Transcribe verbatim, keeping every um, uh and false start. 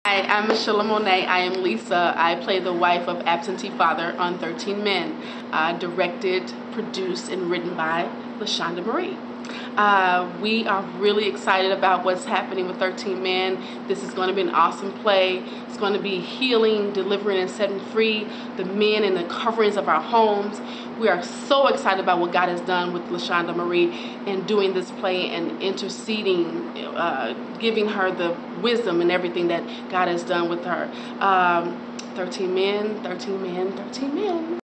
Hi, I'm Michelle Monet. I am Lisa. I play the wife of absentee father on thirteen men, uh, directed, produced, and written by LaShonda Marie. Uh, we are really excited about what's happening with thirteen men. This is going to be an awesome play. It's going to be healing, delivering, and setting free the men and the coverings of our homes. We are so excited about what God has done with LaShonda Marie in doing this play and interceding, uh, giving her the wisdom and everything that God has done with her. Um, thirteen men, thirteen men, thirteen men.